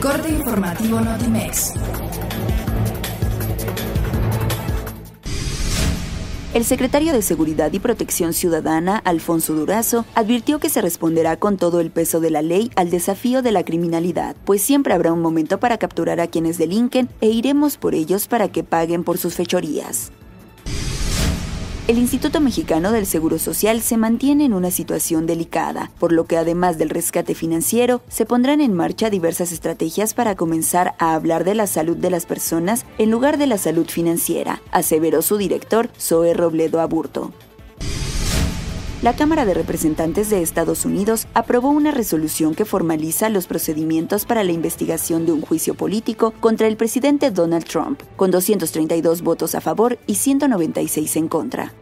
corte informativo Notimex. El secretario de Seguridad y Protección Ciudadana, Alfonso Durazo, advirtió que se responderá con todo el peso de la ley al desafío de la criminalidad, pues siempre habrá un momento para capturar a quienes delinquen e iremos por ellos para que paguen por sus fechorías. El Instituto Mexicano del Seguro Social se mantiene en una situación delicada, por lo que además del rescate financiero, se pondrán en marcha diversas estrategias para comenzar a hablar de la salud de las personas en lugar de la salud financiera, aseveró su director, Zoe Robledo Aburto. La Cámara de Representantes de Estados Unidos aprobó una resolución que formaliza los procedimientos para la investigación de un juicio político contra el presidente Donald Trump, con 232 votos a favor y 196 en contra.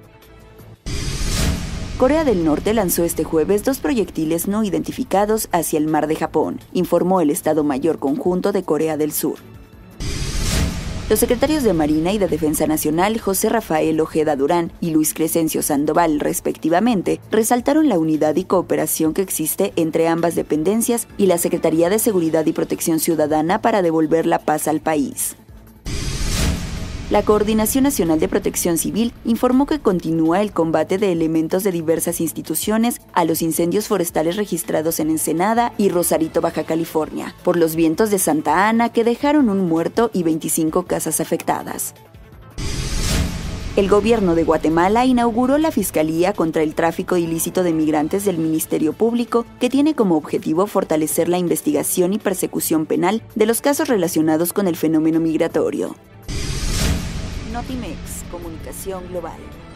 Corea del Norte lanzó este jueves 2 proyectiles no identificados hacia el mar de Japón, informó el Estado Mayor Conjunto de Corea del Sur. Los secretarios de Marina y de Defensa Nacional, José Rafael Ojeda Durán y Luis Crescencio Sandoval, respectivamente, resaltaron la unidad y cooperación que existe entre ambas dependencias y la Secretaría de Seguridad y Protección Ciudadana para devolver la paz al país. La Coordinación Nacional de Protección Civil informó que continúa el combate de elementos de diversas instituciones a los incendios forestales registrados en Ensenada y Rosarito, Baja California, por los vientos de Santa Ana que dejaron un muerto y 25 casas afectadas. El gobierno de Guatemala inauguró la Fiscalía contra el Tráfico Ilícito de Migrantes del Ministerio Público, que tiene como objetivo fortalecer la investigación y persecución penal de los casos relacionados con el fenómeno migratorio. Notimex, Comunicación Global.